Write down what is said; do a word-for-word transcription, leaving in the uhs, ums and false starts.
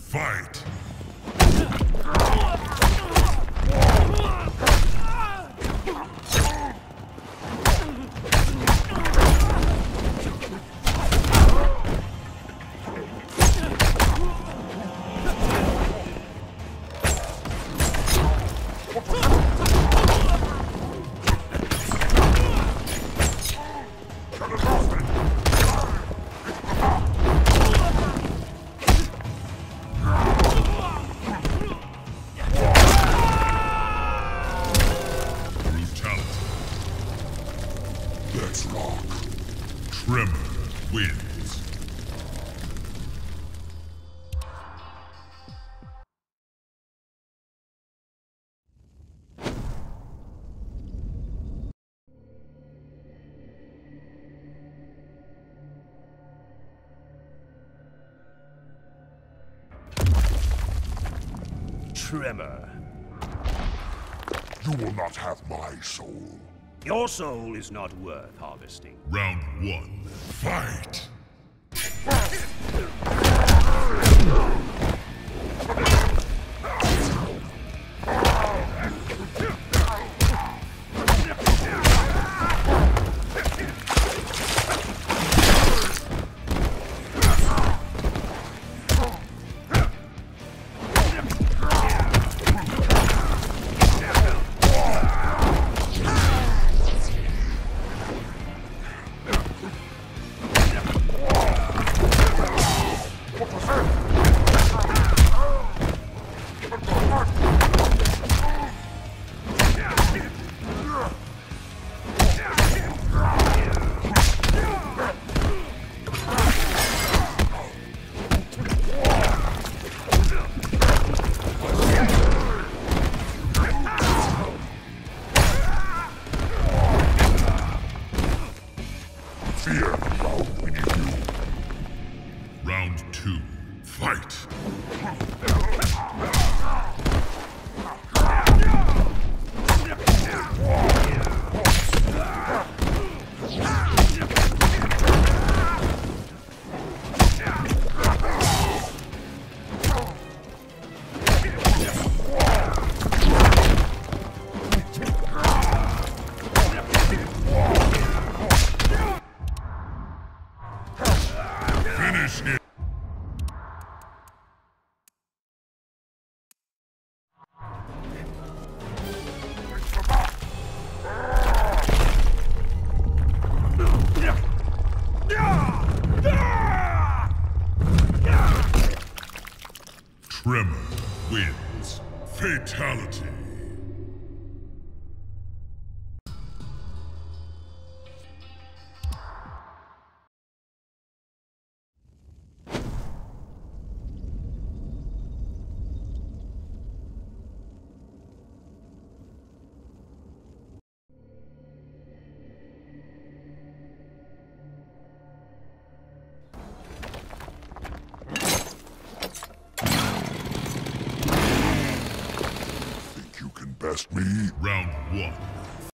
Fight! Let's rock. Tremor wins. Tremor. You will not have my soul. Your soul is not worth harvesting. Round one. Fight! Fear bound beneath you. Round two. Fight! Finish it! Tremor wins. Fatality. Best me. Round one.